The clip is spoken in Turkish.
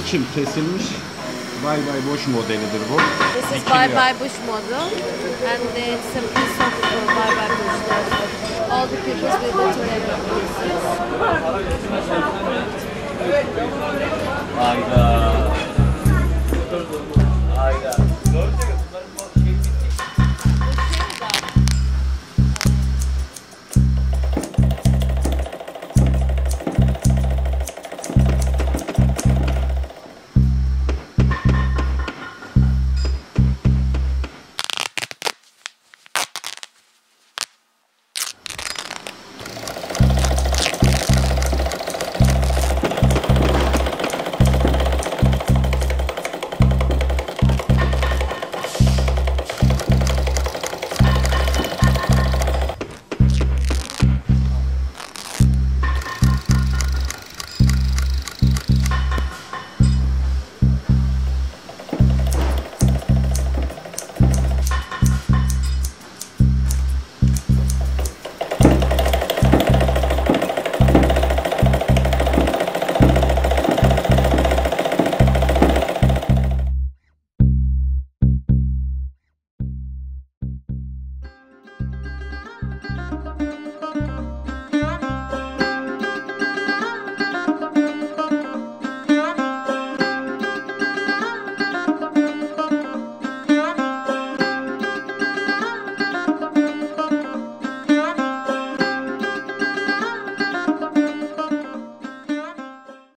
biçim kesilmiş Bay Bay Boş modelidir bu. This is Dikiliyor. Bay Bay Bush model, and it's a piece of Bay Bay Bush. All the pieces with the two leather pieces. Hayda.